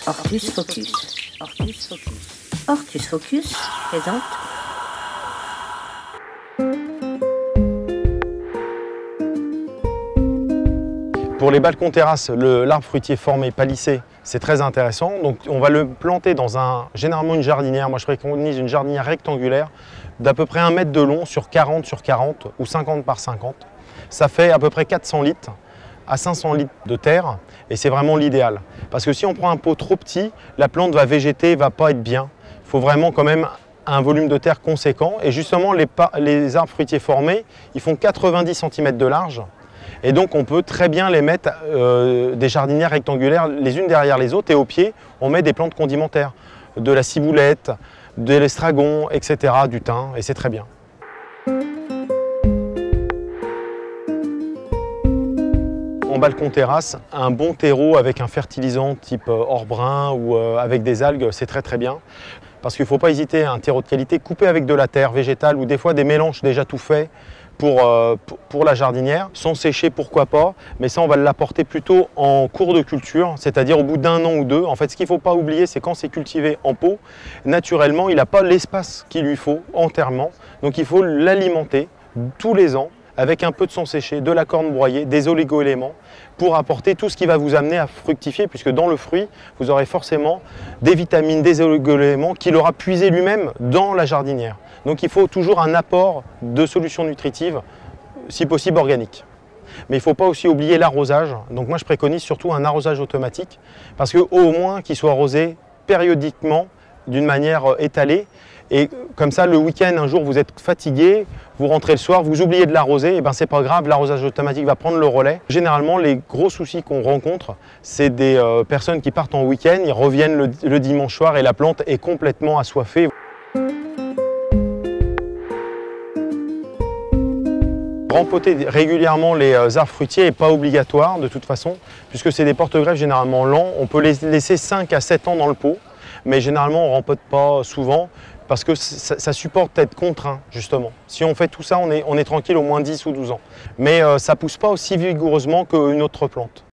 Ortus Focus. Ortus Focus. Ortus Focus présente. Pour les balcons terrasses, l'arbre fruitier formé palissé, c'est très intéressant. Donc on va le planter dans généralement une jardinière. Moi je préconise une jardinière rectangulaire d'à peu près 1 mètre de long sur 40 sur 40 ou 50 par 50. Ça fait à peu près 400 litres à 500 litres de terre et c'est vraiment l'idéal. Parce que si on prend un pot trop petit, la plante va végéter, va pas être bien. Il faut vraiment quand même un volume de terre conséquent. Et justement les arbres fruitiers formés, ils font 90 cm de large. Et donc on peut très bien les mettre des jardinières rectangulaires les unes derrière les autres et au pied on met des plantes condimentaires, de la ciboulette, de l'estragon, etc., du thym et c'est très bien. En balcon terrasse, un bon terreau avec un fertilisant type orbrun ou avec des algues, c'est très bien. Parce qu'il ne faut pas hésiter à un terreau de qualité coupé avec de la terre végétale ou des fois des mélanges déjà tout faits pour la jardinière, sans sécher pourquoi pas, mais ça on va l'apporter plutôt en cours de culture, c'est-à-dire au bout d'1 an ou 2. En fait, ce qu'il ne faut pas oublier, c'est quand c'est cultivé en pot, naturellement, il n'a pas l'espace qu'il lui faut entièrement, donc il faut l'alimenter tous les ans avec un peu de son séché, de la corne broyée, des oligo-éléments, pour apporter tout ce qui va vous amener à fructifier, puisque dans le fruit, vous aurez forcément des vitamines, des oligo-éléments qu'il aura puisé lui-même dans la jardinière. Donc il faut toujours un apport de solutions nutritives, si possible organiques. Mais il ne faut pas aussi oublier l'arrosage. Donc moi je préconise surtout un arrosage automatique, parce qu'au moins qu'il soit arrosé périodiquement, d'une manière étalée. Et comme ça, le week-end, un jour, vous êtes fatigué, vous rentrez le soir, vous oubliez de l'arroser, et ben c'est pas grave, l'arrosage automatique va prendre le relais. Généralement, les gros soucis qu'on rencontre, c'est des personnes qui partent en week-end, ils reviennent le dimanche soir et la plante est complètement assoiffée. Rempoter régulièrement les arbres fruitiers n'est pas obligatoire de toute façon, puisque c'est des porte-greffes généralement lents. On peut les laisser 5 à 7 ans dans le pot, mais généralement on ne rempote pas souvent parce que ça supporte d'être contraint justement. Si on fait tout ça, on est tranquille au moins 10 ou 12 ans. Mais ça ne pousse pas aussi vigoureusement qu'une autre plante.